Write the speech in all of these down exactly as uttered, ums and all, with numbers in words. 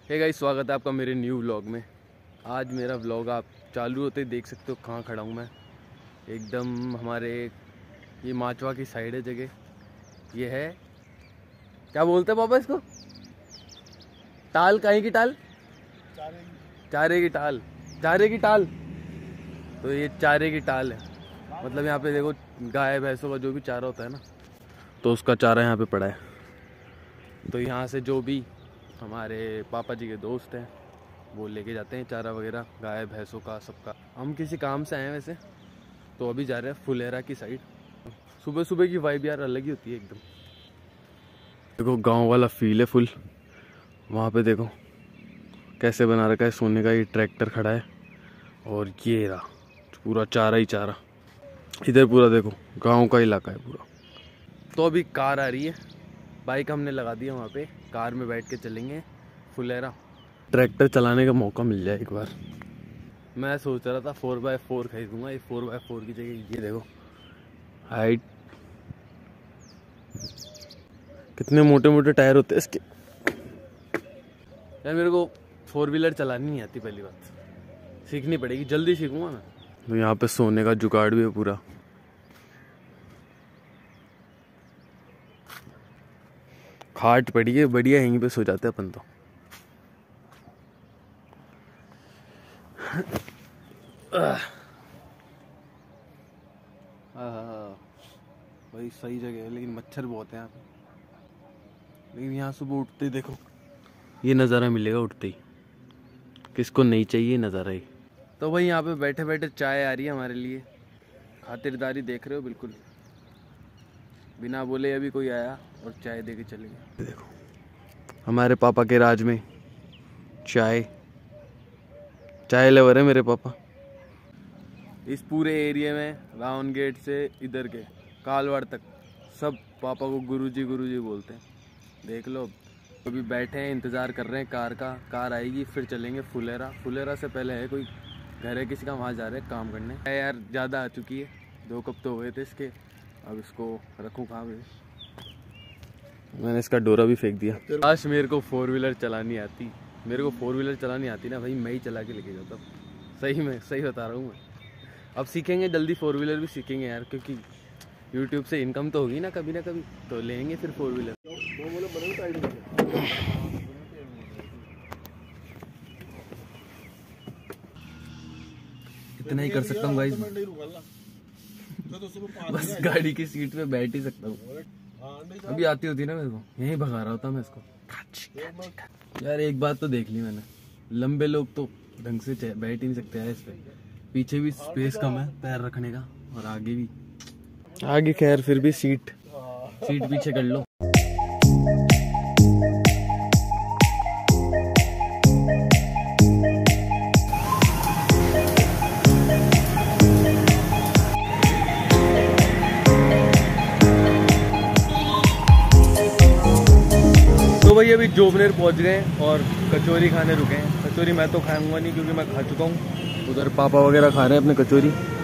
Hey guys, स्वागत है आपका मेरे न्यू व्लॉग में। आज मेरा व्लॉग आप चालू होते ही देख सकते हो कहाँ खड़ा हूँ मैं। एकदम हमारे ये माचवा की साइड है जगह। ये है, क्या बोलते हैं पापा इसको? टाल, कहीं की टाल? चारे चारे की टाल। चारे की टाल। तो ये चारे की टाल है, मतलब यहाँ पे देखो गाय भैंसों का जो भी चारा होता है ना, तो उसका चारा यहाँ पे पड़ा है। तो यहाँ से जो भी हमारे पापा जी के दोस्त हैं वो लेके जाते हैं चारा वगैरह, गाय भैंसों का, सबका। हम किसी काम से आए हैं वैसे, तो अभी जा रहे हैं फुलेरा की साइड। सुबह सुबह की वाइब यार अलग ही होती है एकदम। देखो गांव वाला फील है फुल। वहाँ पे देखो कैसे बना रखा है सोने का, ये ट्रैक्टर खड़ा है और ये रहा पूरा चारा ही चारा। इधर पूरा देखो गांव का इलाका है पूरा। तो अभी कार आ रही है, बाइक हमने लगा दी है वहाँ पे, कार में बैठ के चलेंगे फुलेरा। ट्रैक्टर चलाने का मौका मिल जाए एक बार। मैं सोच रहा था फोर बाय फोर खरीदूंगा, ये फोर बाय फोर की जगह ये देखो हाइट, कितने मोटे मोटे टायर होते हैं इसके। यार मेरे को फोर व्हीलर चलानी नहीं आती, पहली बात सीखनी पड़ेगी, जल्दी सीखूंगा मैं। तो यहाँ पे सोने का जुगाड़ भी है पूरा। खाट पड़ी है बढ़िया, यहीं पे सो जाते हैं अपन तो। भाई सही जगह है, लेकिन मच्छर बहुत है यहाँ पे। लेकिन यहाँ सुबह उठते ही देखो ये नज़ारा मिलेगा उठते ही, किसको नहीं चाहिए नज़ारा ही। तो भाई यहाँ पे बैठे बैठे चाय आ रही है हमारे लिए, खातिरदारी देख रहे हो बिल्कुल, बिना बोले अभी कोई आया और चाय दे के चले गए। देखो हमारे पापा के राज में चाय चाय लवर है मेरे पापा। इस पूरे एरिया में राउंड गेट से इधर के कालवाड़ तक सब पापा को गुरुजी गुरुजी बोलते हैं। देख लो अभी बैठे हैं, इंतज़ार कर रहे हैं कार का। कार आएगी फिर चलेंगे फुलेरा। फुलेरा से पहले है कोई घर है किसी का, वहाँ जा रहे हैं काम करने। यार ज़्यादा आ चुकी है, दो कप तो हुए थे इसके, अब इसको रखूँ कहाँ पे। मैंने इसका डोरा भी फेंक दिया। काश मेरे को फोर व्हीलर चलानी आती। मेरे को फोर व्हीलर चलानी आती ना भाई, मैं ही चला के लेके जाता। सही में सही बता रहा हूँ मैं। अब सीखेंगे जल्दी, फोर व्हीलर भी सीखेंगे यार, क्योंकि यूट्यूब से इनकम तो होगी ना कभी ना कभी, तो लेंगे फिर फोर व्हीलर। इतना ही कर सकता हूँ गाइस, बस गाड़ी की सीट पे बैठ ही सकता हूँ। अभी आती होती ना मेरे को, यहीं भगा रहा होता मैं इसको। यार एक बात तो देख ली मैंने, लंबे लोग तो ढंग से बैठ ही नहीं सकते हैं इस पे। पीछे भी स्पेस कम है पैर रखने का, और आगे भी, आगे खैर फिर भी सीट सीट पीछे कर लो। तो भाई अभी जोबनेर पहुंच गए और कचौरी खाने रुके हैं। कचौरी मैं तो खाऊंगा नहीं क्योंकि मैं खा चुका हूँ। उधर पापा वगैरह खा रहे हैं अपने कचौरी।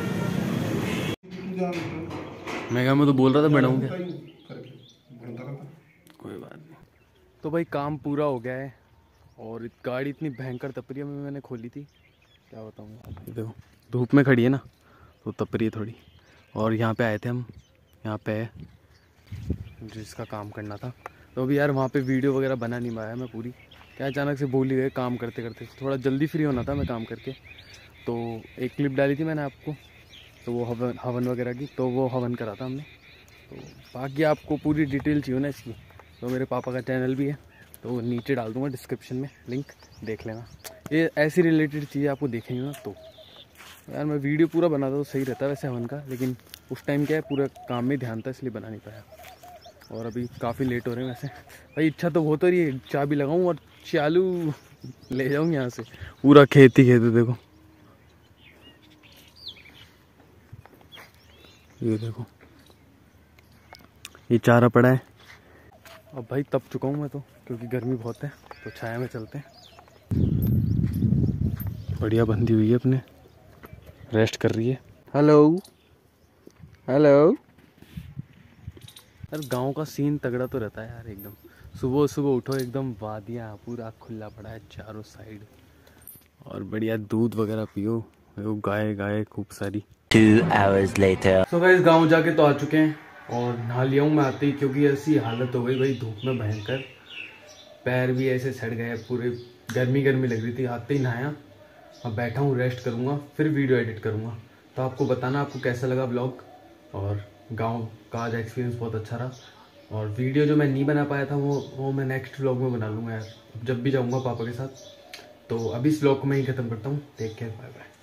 मैं क्या, मैं तो बोल रहा था बनाऊंगा, कोई बात नहीं। तो भाई काम पूरा हो गया है और गाड़ी इतनी भयंकर तपरी में मैंने खोली थी, क्या बताऊँ। देखो धूप में खड़ी है ना, तो तपरी है थोड़ी। और यहाँ पे आए थे हम, यहाँ पे जिसका काम करना था। तो अभी यार वहाँ पे वीडियो वगैरह बना नहीं पाया मैं पूरी, क्या अचानक से भूल ही गए काम करते करते। थोड़ा जल्दी फ्री होना था मैं काम करके। तो एक क्लिप डाली थी मैंने आपको, तो वो हवन हवन वगैरह की, तो वो हवन करा था हमने। तो बाकी आपको पूरी डिटेल चाहिए ना इसकी, तो मेरे पापा का चैनल भी है, तो नीचे डाल दूँगा डिस्क्रिप्शन में लिंक, देख लेना। ये ऐसी रिलेटेड चीज़ें आपको देखेंगे ना, तो यार मैं वीडियो पूरा बनाता तो सही रहता वैसे हवन का, लेकिन उस टाइम क्या है पूरा काम में ध्यान था इसलिए बना नहीं पाया। और अभी काफ़ी लेट हो रहे हैं वैसे। भाई इच्छा तो बहुत हो रही है, चाबी लगाऊं और चालू ले जाऊं यहाँ से। पूरा खेती खेती देखो, ये देखो ये चारा पड़ा है। अब भाई तप चुका हूँ मैं तो, क्योंकि गर्मी बहुत है, तो छाया में चलते हैं। बढ़िया बंधी हुई है अपने, रेस्ट कर रही है। Hello hello. यार गांव का सीन तगड़ा तो रहता है यार एकदम। सुबह सुबह उठो एकदम वादियाँ, पूरा खुला पड़ा है चारों साइड, और बढ़िया दूध वगैरह पियो, वो गाय गाय खूब सारी। Two hours later. So guys गाँव जाके तो आ चुके हैं और नहा लिया हूँ मैं आते ही, क्योंकि ऐसी हालत हो गई भाई धूप में भयंकर, पैर भी ऐसे सड़ गए पूरे, गर्मी गर्मी लग रही थी। आते ही नहाया, अब बैठा हूँ रेस्ट करूँगा, फिर वीडियो एडिट करूँगा। तो आपको बताना आपको कैसा लगा व्लॉग, और गांव का आज एक्सपीरियंस बहुत अच्छा रहा। और वीडियो जो मैं नहीं बना पाया था वो वो मैं नेक्स्ट व्लॉग में बना लूँगा यार, जब भी जाऊँगा पापा के साथ। तो अभी इस व्लॉग को मैं ही ख़त्म करता हूँ। Take care, bye bye.